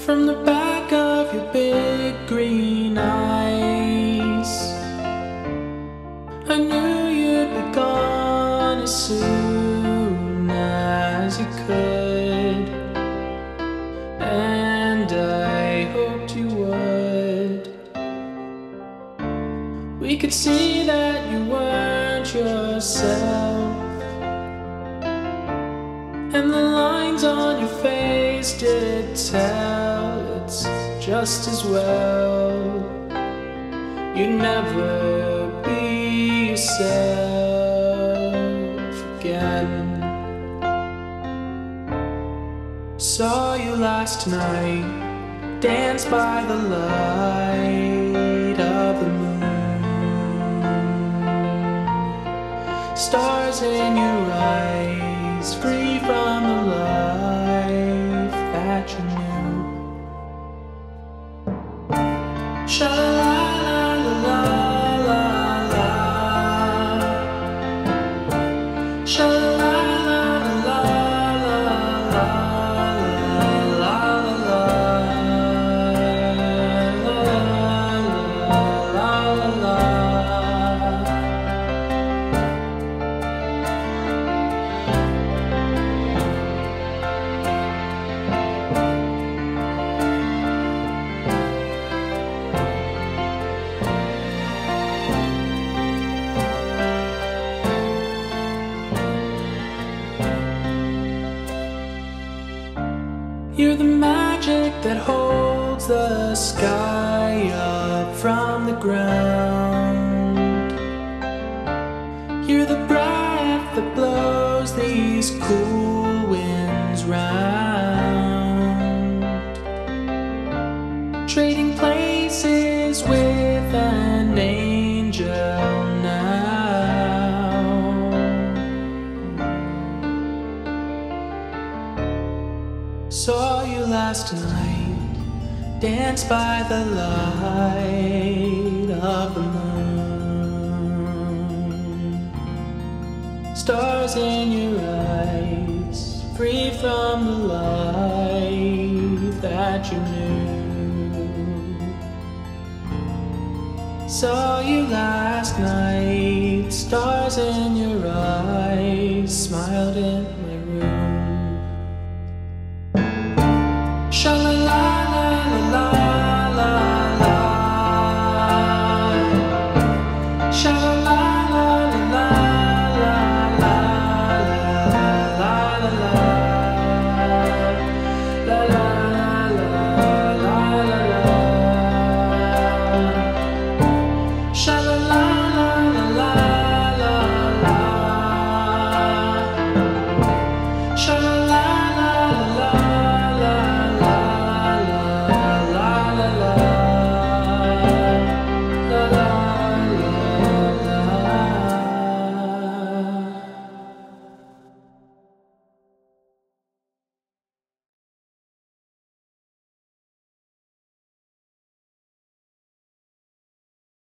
from the back of your big green eyes. I knew you'd be gone as soon as you could, and I hoped you would. We could see that you weren't yourself, and the lines on your face did tell. It's just as well. You'd never be yourself again. Saw you last night, dance by the light of the moon. Stars in your eyes, free from the life that you knew. Sha-la-la-la-la-la-la, You're the magic that holds the sky up from the ground. You're the breath that blows these cool winds round, trading places with an angel now. Saw you last night, dance by the light of the moon. Stars in your eyes, free from the life that you knew. Saw you last night, stars in your eyes, smiled in